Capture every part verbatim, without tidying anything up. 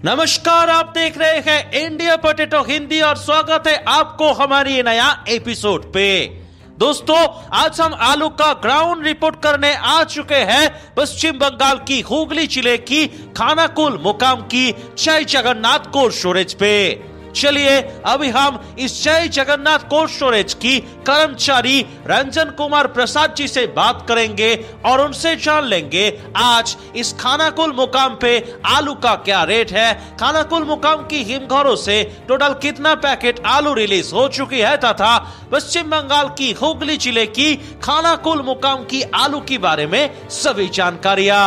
नमस्कार, आप देख रहे हैं इंडिया पोटैटो हिंदी और स्वागत है आपको हमारी नया एपिसोड पे। दोस्तों, आज हम आलू का ग्राउंड रिपोर्ट करने आ चुके हैं पश्चिम बंगाल की हुगली जिले की खानाकुल मुकाम की जय जगन्नाथ कोल्ड स्टोरेज पे। चलिए अभी हम इस जय जगन्नाथ कोल्ड स्टोरेज की कर्मचारी रंजन कुमार प्रसाद जी से बात करेंगे और उनसे जान लेंगे आज इस खानाकुल मुकाम पे आलू का क्या रेट है, खानाकुल मुकाम की हिमघरों से टोटल कितना पैकेट आलू रिलीज हो चुकी है तथा पश्चिम बंगाल की हुगली जिले की खानाकुल मुकाम की आलू के बारे में सभी जानकारियां।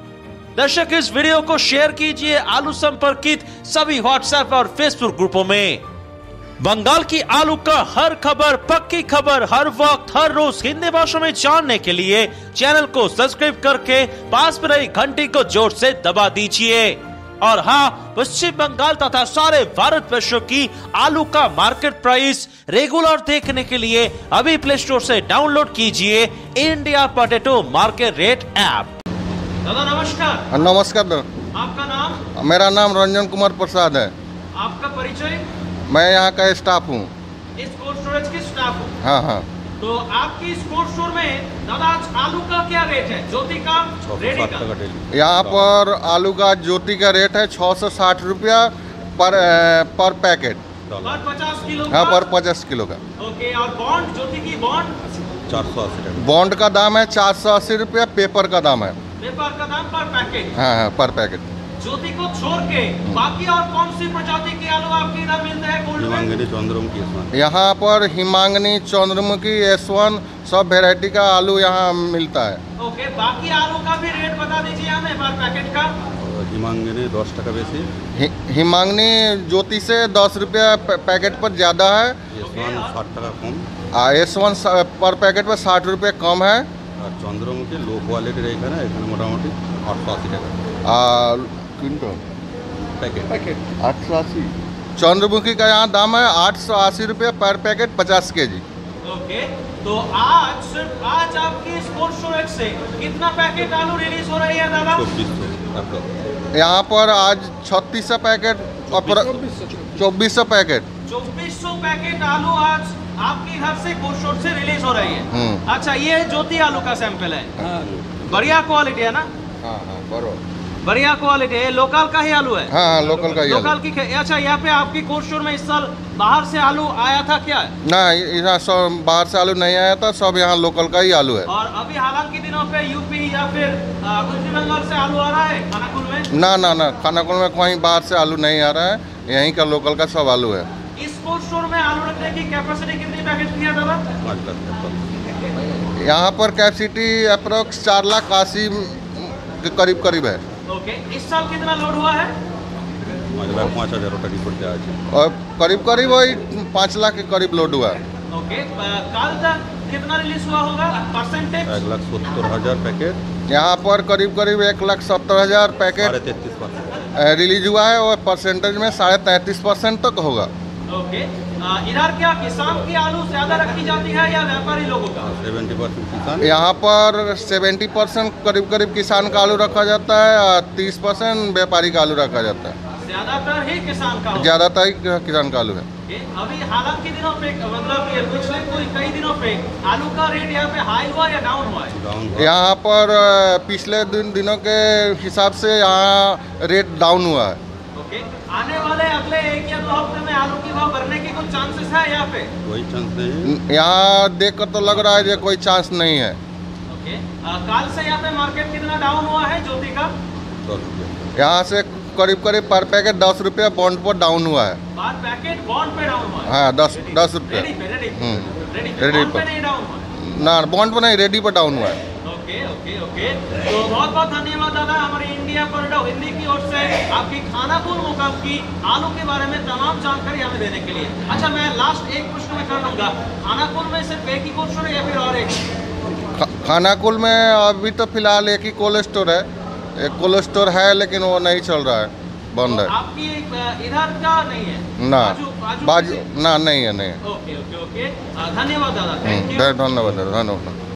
दर्शक, इस वीडियो को शेयर कीजिए आलू संपर्कित सभी व्हाट्सएप और फेसबुक ग्रुपों में। बंगाल की आलू का हर खबर, पक्की खबर, हर वक्त हर रोज हिंदी भाषा में जानने के लिए चैनल को सब्सक्राइब करके पास में रही घंटी को जोर से दबा दीजिए। और हाँ, पश्चिम बंगाल तथा सारे भारत वर्षों की आलू का मार्केट प्राइस रेगुलर देखने के लिए अभी प्ले स्टोर से डाउनलोड कीजिए India potato market rate app. दादा नमस्कार। नमस्कार। आपका नाम? मेरा नाम रंजन कुमार प्रसाद है। आपका परिचय? मैं यहाँ का स्टाफ हूँ। इस कोल्ड स्टोरेज की स्टाफ हूँ। हाँ हाँ। तो आपकी इस कोल्ड स्टोर में दादा आज आलू का क्या रेट है, ज्योति का, रेडी का? यहाँ पर आलू का ज्योति का रेट है छः सौ साठ रुपया पर पर पैकेट, पर पचास किलो। हाँ, पर पचास किलो का। ओके, और बॉन्ड, ज्योति की बॉन्ड चार सौ अस्सी बॉन्ड का दाम है चार सौ अस्सी रुपया, पेपर का दाम है, पेपर का दाम पर पैकेट। हाँ हाँ, पर पैकेट। ज्योति को छोड़ के बाकी और कौन सी प्रजाति के आलू आपके इधर मिलते हैं कोल्ड में? हिमांगनी, चंद्रमुखी। यहाँ पर हिमांगनी, चंद्रमुखी, एस वन सब वेराइटी का आलू यहाँ मिलता है। ओके, बाकी आलू का भी रेट बता दीजिए हमें पर पैकेट का। हिमांगनी दस टका बेसी, हि, हिमांगनी ज्योति से दस रुपया पैकेट पर ज़्यादा है, एस वन साठ टका कम, एस वन पर पैकेट पर साठ रुपये कम है, और चंद्रमुखी लो क्वालिटी एखे मोटामुटी आठ सौ अस्सी टका क्विंटल पैकेट पैकेट आठ सौ अस्सी। चंद्रमुखी का यहाँ दाम है आठ सौ अस्सी रुपये पर पैकेट, पचास के जी। ओके, तो आज सिर्फ आज आपकी इस कोल्ड स्टोरेज से कितना पैकेट आलू रिलीज हो रही है दादा? यहाँ पर आज छत्तीस सौ पैकेट, चौबीस सौ पैकेट, चौबीस सौ पैकेट आलू आज आपके घर से कोल्ड स्टोर से रिलीज हो रही है। अच्छा, ये ज्योति आलू का सैंपल है, बढ़िया क्वालिटी है ना? हाँ हाँ, बरोबर, बढ़िया क्वालिटी है। लोकल का ही आलू है? हाँ हाँ, लोकल का ही लोकल की। अच्छा, यहाँ पे आपकी कोल्ड स्टोर में इस साल बाहर से आलू आया था क्या? ना, यहाँ सब बाहर से आलू नहीं आया था, सब यहाँ लोकल का ही आलू है। और अभी हालांकि दिनों पे यूपी या फिर पश्चिम बंगाल से आलू आ रहा है खानाकुल में? ना ना ना, खानाकुल में कहीं बाहर से आलू नहीं आ रहा है, यहीं का लोकल का सब आलू है। इस कोल्ड स्टोर में आलू रखने की कैपेसिटी कितनी पैकेट की है दादा? यहाँ पर कैपेसिटी अप्रोक्स चार लाख अस्सी के करीब करीब है। ओके, इस साल कितना लोड हुआ है? पाँच हजार और करीब करीब वही पाँच लाख के करीब लोड हुआ है। ओके, कल तक कितना रिलीज हुआ होगा परसेंटेज? एक लाख सत्तर हजार पैकेट, यहाँ पर करीब करीब एक लाख सत्तर हजार पैकेट तैतीस परसेंट रिलीज हुआ है और परसेंटेज में साढ़े तैंतीस परसेंट तक होगा। ओके, इधर क्या किसान की आलू ज्यादा रखी जाती है या व्यापारी लोगों का? सेवेंटी परसेंट किसान, यहाँ पर सेवेंटी परसेंट करीब करीब किसान का आलू रखा जाता है और तीस परसेंट व्यापारी का आलू रखा जाता है। ज्यादातर ही किसान का? ज्यादातर ही किसान का आलू है। अभी हालांकि दिनों पे, मतलब ये पिछले कोई कई दिनों पे आलू का रेट यहाँ पे हाई हुआ या डाउन हुआ है? डाउन। यहाँ पर पिछले दिन दिनों के हिसाब से यहाँ रेट डाउन हुआ है। ओके, आने वाले अगले एक या दो हफ्ते में आलू की भाव बढ़ने की कुछ चांसेस है यहाँ पे? कोई चांस नहीं, यहाँ देख कर तो लग रहा है कि कोई चांस नहीं है। ओके, कल से यहाँ पे मार्केट कितना डाउन हुआ है ज्योति का? दस रुपये, यहाँ से करीब करीब पर पैकेट दस रुपया बॉन्ड पर डाउन हुआ है। पर पैकेट बॉन्ड पे डाउन हुआ है? हाँ, दस दस रुपया रेडी पे, रेडी हम्म रेडी पे, रेडी बॉन्ड पे पर नहीं डाउन हुआ? ना, बॉन्ड पर नहीं, रेडी पर डाउन हुआ है। ओके ओके ओके, तो बहुत बहुत धन्यवाद दादा हमारे इंडिया पोटैटो हिंदी की ओर से आपकी खानाकुल मुकाम की आलू के बारे में तमाम जानकारी हमें देने के लिए। अच्छा, मैं लास्ट एक प्रश्न में कर लूँगा, खानाकुल में सिर्फ एक ही कोल्ड स्टोर है या फिर और एक? खानाकुल में अभी तो फिलहाल एक ही कोल्ड स्टोर है, एक कोल्ड स्टोर है लेकिन वो नहीं चल रहा है, बंद है। आपकी इधर का नहीं है? ना, बाजू, बाजू ना, नहीं है, नहीं है। ओके ओके ओके, धन्यवाद दादा, धन्यवाद धन्यवाद।